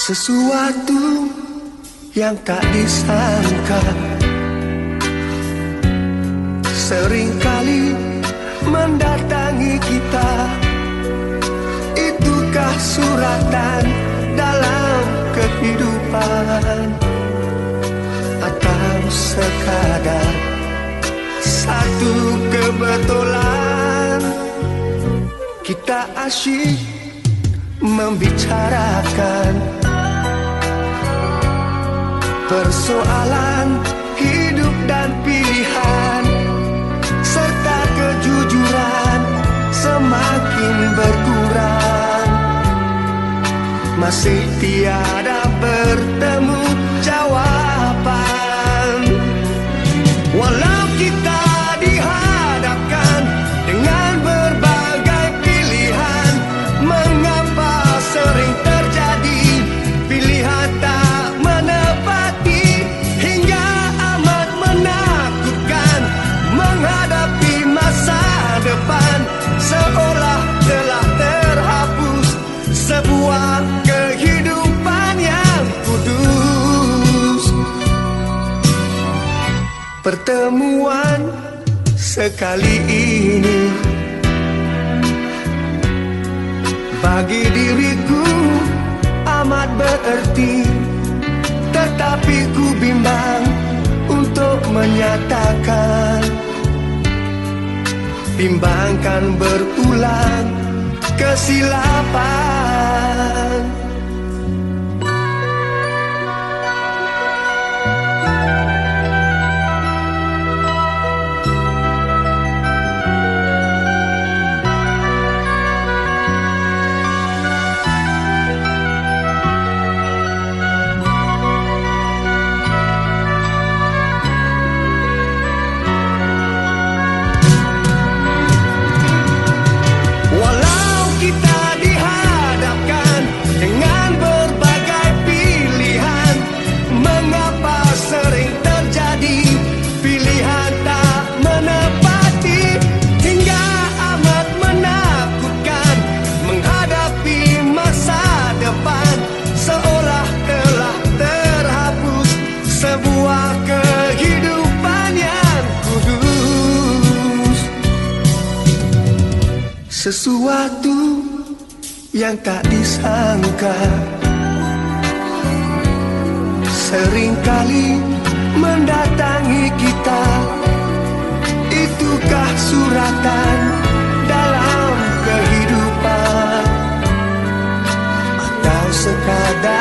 Sesuatu yang tak disangka seringkali mendatangi kita. Itukah suratan dalam kehidupan, atau sekadar satu kebetulan? Kita asyik membicarakan persoalan hidup dan pilihan, serta kejujuran semakin berkurang. Masih tiada bertemu jawaban. Walau kita dihadapkan dengan berbagai pilihan, mengapa sering terjadi pilihan tak menepati, hingga amat menakutkan menghadapi masa depan, seolah telah terhapus sebuah kehidupan yang kudus. Pertemuan sekali ini bagi diriku amat berarti, tetapi ku bimbang untuk menyatakan. Bimbangkan berulang kesilapan. Sesuatu yang tak disangka seringkali mendatangi kita. Itukah suratan dalam kehidupan, atau sekadar